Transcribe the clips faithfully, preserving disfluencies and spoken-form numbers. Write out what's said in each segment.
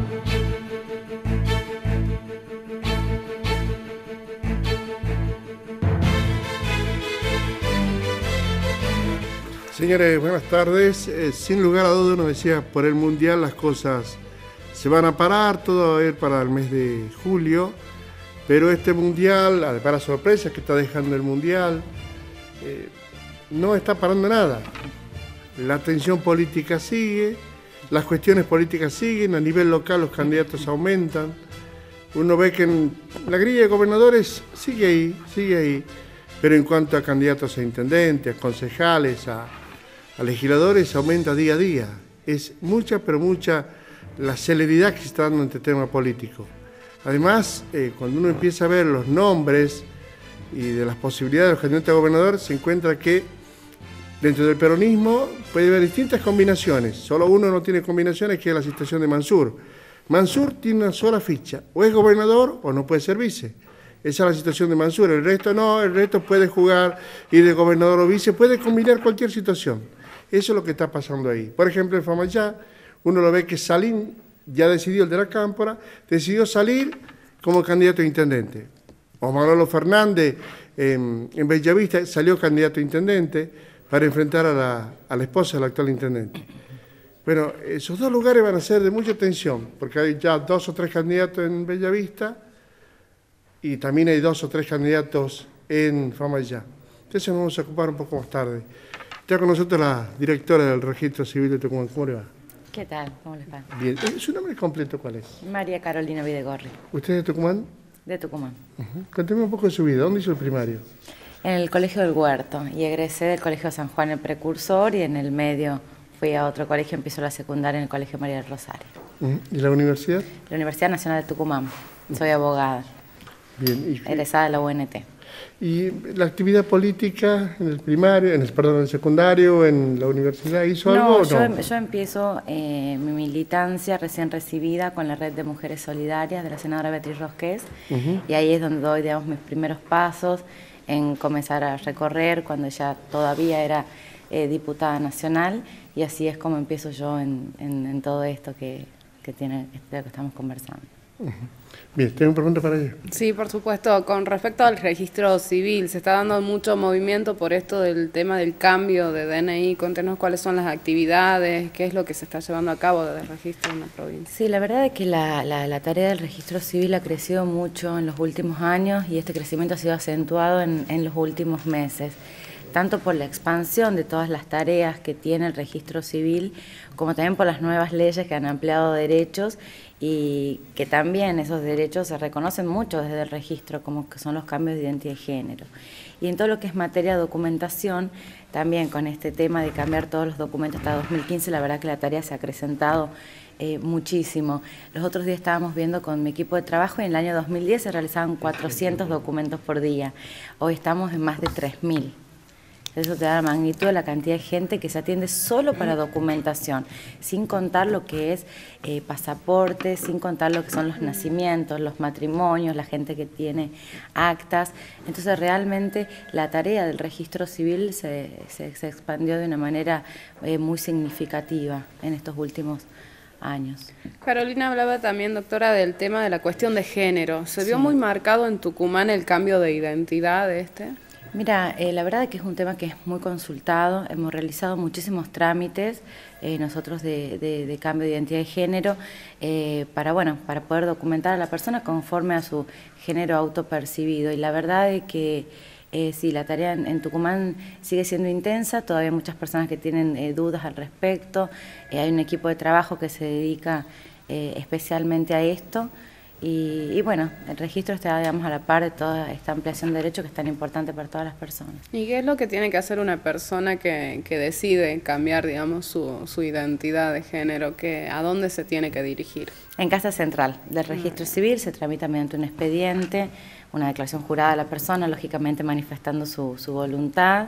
Señores, buenas tardes. Eh, sin lugar a dudas, uno decía, por el Mundial las cosas se van a parar, todo va a ir para el mes de julio, pero este Mundial, para sorpresas que está dejando el Mundial, eh, no está parando nada. La tensión política sigue, las cuestiones políticas siguen, a nivel local los candidatos aumentan. Uno ve que en la grilla de gobernadores sigue ahí, sigue ahí, pero en cuanto a candidatos a intendentes, a concejales, a a legisladores aumenta día a día. Es mucha, pero mucha la celeridad que se está dando en este tema político. Además, eh, cuando uno empieza a ver los nombres y de las posibilidades de los candidatos a gobernador, se encuentra que dentro del peronismo puede haber distintas combinaciones. Solo uno no tiene combinaciones, que es la situación de Mansur. Mansur tiene una sola ficha, o es gobernador o no puede ser vice. Esa es la situación de Mansur. El resto no, el resto puede jugar, ir de gobernador o vice, puede combinar cualquier situación. Eso es lo que está pasando ahí. Por ejemplo, en Famayá, uno lo ve que Salín, ya decidió, el de la Cámpora, decidió salir como candidato a intendente. O Manolo Fernández, en, en Bellavista, salió candidato a intendente para enfrentar a la, a la esposa del actual intendente. Bueno, esos dos lugares van a ser de mucha tensión, porque hay ya dos o tres candidatos en Bellavista y también hay dos o tres candidatos en Famayá. Entonces nos vamos a ocupar un poco más tarde. Está con nosotros la directora del Registro Civil de Tucumán. ¿Cómo le va? ¿Qué tal? ¿Cómo les va? Bien. ¿Su nombre completo cuál es? María Carolina Videgorri. ¿Usted es de Tucumán? De Tucumán. Uh-huh. Cuénteme un poco de su vida. ¿Dónde hizo el primario? En el Colegio del Huerto. Y egresé del Colegio San Juan el Precursor y en el medio fui a otro colegio, empezó la secundaria en el Colegio María del Rosario. Uh-huh. ¿Y la universidad? La Universidad Nacional de Tucumán. Soy abogada. Bien. ¿Y egresada de la U N T. ¿Y la actividad política en el primario, en el, perdón, en el secundario, en la universidad, hizo no, algo o yo, no? Yo empiezo eh, mi militancia recién recibida con la Red de Mujeres Solidarias de la senadora Beatriz Rosqués, uh-huh. Y ahí es donde doy, digamos, mis primeros pasos en comenzar a recorrer cuando ya todavía era eh, diputada nacional, y así es como empiezo yo en, en, en todo esto que, que, tiene, de lo que estamos conversando. Uh-huh. Bien, ¿tengo una pregunta para ella? Sí, por supuesto. Con respecto al registro civil, se está dando mucho movimiento por esto del tema del cambio de D N I. Cuéntenos cuáles son las actividades, qué es lo que se está llevando a cabo desde el registro en la provincia. Sí, la verdad es que la, la, la tarea del registro civil ha crecido mucho en los últimos años y este crecimiento ha sido acentuado en, en los últimos meses, tanto por la expansión de todas las tareas que tiene el registro civil, como también por las nuevas leyes que han ampliado derechos y que también esos derechos se reconocen mucho desde el registro, como que son los cambios de identidad de género. Y en todo lo que es materia de documentación, también con este tema de cambiar todos los documentos hasta dos mil quince, la verdad que la tarea se ha acrecentado eh, muchísimo. Los otros días estábamos viendo con mi equipo de trabajo y en el año dos mil diez se realizaban cuatrocientos documentos por día. Hoy estamos en más de tres mil. Eso te da la magnitud de la cantidad de gente que se atiende solo para documentación, sin contar lo que es eh, pasaportes, sin contar lo que son los nacimientos, los matrimonios, la gente que tiene actas. Entonces realmente la tarea del registro civil se, se, se expandió de una manera eh, muy significativa en estos últimos años. Carolina hablaba también, doctora, del tema de la cuestión de género. ¿Se vio Sí. muy marcado en Tucumán el cambio de identidad de este? Mira, eh, la verdad es que es un tema que es muy consultado, hemos realizado muchísimos trámites eh, nosotros de, de, de cambio de identidad de género eh, para, bueno, para poder documentar a la persona conforme a su género autopercibido, y la verdad es que eh, sí, la tarea en, en Tucumán sigue siendo intensa, todavía hay muchas personas que tienen eh, dudas al respecto, eh, hay un equipo de trabajo que se dedica eh, especialmente a esto. Y, y bueno, el registro está, digamos, a la par de toda esta ampliación de derechos que es tan importante para todas las personas. ¿Y qué es lo que tiene que hacer una persona que, que decide cambiar, digamos, su, su identidad de género? Que, ¿a dónde se tiene que dirigir? En Casa Central del Registro Civil se tramita mediante un expediente, una declaración jurada de la persona, lógicamente manifestando su, su voluntad.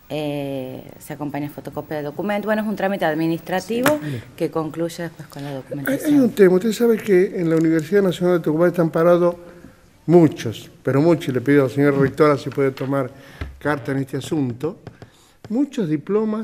Eh, se acompaña fotocopia de documento. Bueno, es un trámite administrativo sí. que concluye después con la documentación. Hay un tema, usted sabe que en la Universidad Nacional de Tucumán están parados muchos, pero muchos, y le pido a la señora rectora si puede tomar carta en este asunto, muchos diplomas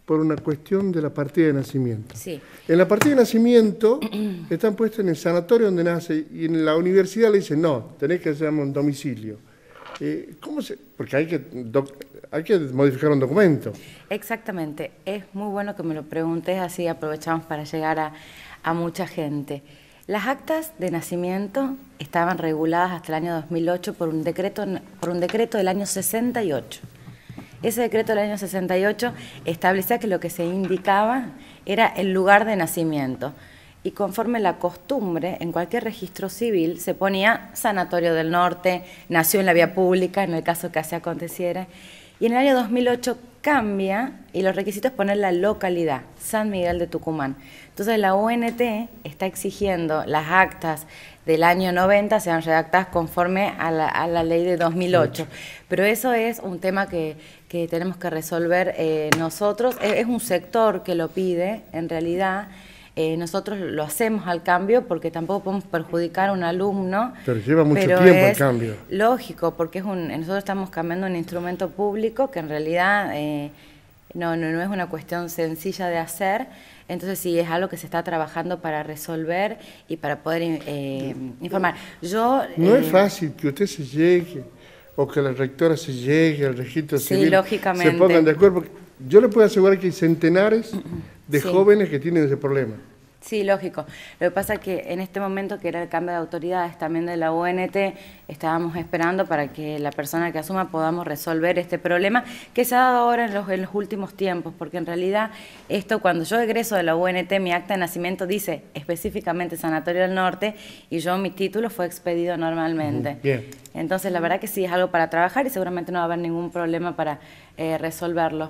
por una cuestión de la partida de nacimiento. Sí. En la partida de nacimiento están puestos en el sanatorio donde nace y en la universidad le dicen, no, tenés que hacer un domicilio. Eh, ¿Cómo se...? Porque hay que, doc, hay que modificar un documento. Exactamente. Es muy bueno que me lo preguntes, así aprovechamos para llegar a, a mucha gente. Las actas de nacimiento estaban reguladas hasta el año dos mil ocho por un decreto, por un decreto del año sesenta y ocho. Ese decreto del año sesenta y ocho establecía que lo que se indicaba era el lugar de nacimiento. Y conforme la costumbre, en cualquier registro civil se ponía Sanatorio del Norte, nació en la vía pública, en el caso que así aconteciera. Y en el año dos mil ocho cambia y los requisitos es poner la localidad, San Miguel de Tucumán. Entonces la O N T está exigiendo las actas del año noventa sean redactadas conforme a la, a la ley de dos mil ocho. Pero eso es un tema que, que tenemos que resolver eh, nosotros. Es, es un sector que lo pide, en realidad. Eh, nosotros lo hacemos al cambio porque tampoco podemos perjudicar a un alumno. Pero lleva mucho pero tiempo es el cambio. Lógico, porque es un, nosotros estamos cambiando un instrumento público que en realidad eh, no, no, no es una cuestión sencilla de hacer. Entonces sí, es algo que se está trabajando para resolver y para poder eh, informar. Yo, no eh, es fácil que usted se llegue o que la rectora se llegue al registro sí, civil, lógicamente. se pongan de acuerdo. Porque yo le puedo asegurar que hay centenares de sí. jóvenes que tienen ese problema. Sí, lógico. Lo que pasa es que en este momento, que era el cambio de autoridades también de la O N T, estábamos esperando para que la persona que asuma podamos resolver este problema que se ha dado ahora en los, en los últimos tiempos, porque en realidad esto, cuando yo egreso de la O N T, mi acta de nacimiento dice específicamente Sanatorio del Norte y yo mi título fue expedido normalmente. Bien. Entonces la verdad que sí es algo para trabajar y seguramente no va a haber ningún problema para eh, resolverlo.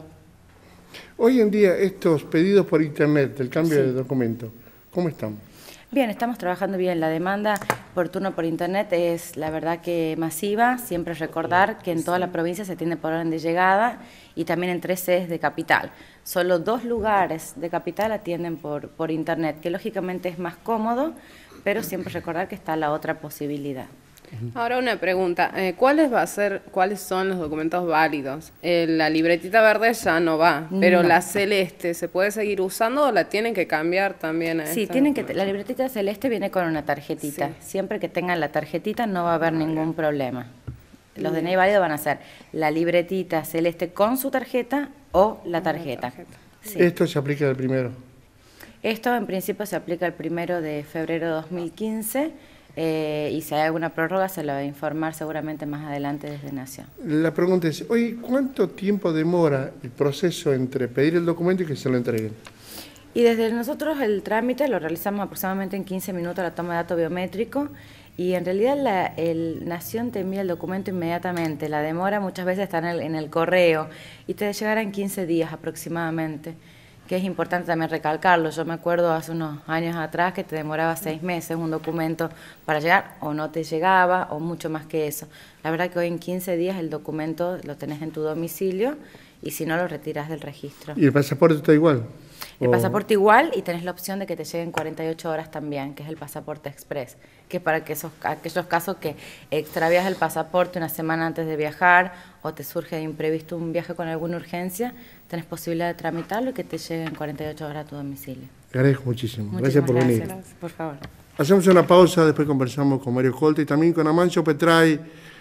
Hoy en día estos pedidos por internet, el cambio Sí. de documento, ¿cómo están? Bien, estamos trabajando bien. La demanda por turno por internet es la verdad que masiva. Siempre recordar que en toda la provincia se atiende por orden de llegada y también en tres sedes de capital. Solo dos lugares de capital atienden por, por internet, que lógicamente es más cómodo, pero siempre recordar que está la otra posibilidad. Ahora una pregunta, eh, ¿cuáles va a ser, cuáles son los documentos válidos? Eh, la libretita verde ya no va, pero No. la celeste, ¿se puede seguir usando o la tienen que cambiar también a Sí, esta? tienen que, la libretita celeste viene con una tarjetita. Sí. Siempre que tengan la tarjetita no va a haber ningún problema. Los D N I válidos van a ser la libretita celeste con su tarjeta o la tarjeta. tarjeta. Sí. Esto se aplica del primero. Esto en principio se aplica el primero de febrero de dos mil quince eh, y si hay alguna prórroga se lo va a informar seguramente más adelante desde Nación. La pregunta es, oye, ¿cuánto tiempo demora el proceso entre pedir el documento y que se lo entreguen? Y desde nosotros el trámite lo realizamos aproximadamente en quince minutos la toma de datos biométrico y en realidad la el Nación te envía el documento inmediatamente. La demora muchas veces está en el, en el correo y te llegará en quince días aproximadamente, que es importante también recalcarlo. Yo me acuerdo hace unos años atrás que te demoraba seis meses un documento para llegar o no te llegaba o mucho más que eso. La verdad que hoy en quince días el documento lo tenés en tu domicilio y si no lo retiras del registro. ¿Y el pasaporte está igual? El ¿O- pasaporte igual y tenés la opción de que te lleguen cuarenta y ocho horas también, que es el pasaporte express, que es para que esos, aquellos casos que extravías el pasaporte una semana antes de viajar o te surge de imprevisto un viaje con alguna urgencia, tenés posibilidad de tramitarlo y que te lleguen cuarenta y ocho horas a tu domicilio. Te agradezco muchísimo. Muchísimas Gracias por gracias. venir. Por favor. Hacemos una pausa, después conversamos con Mario Colta y también con Amancio Petray,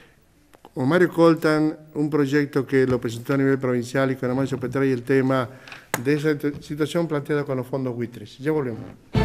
con Mario Coltan, un proyecto que lo presentó a nivel provincial y con Amancio Petray el tema de esa situación planteada con los fondos buitres. Ya volvemos.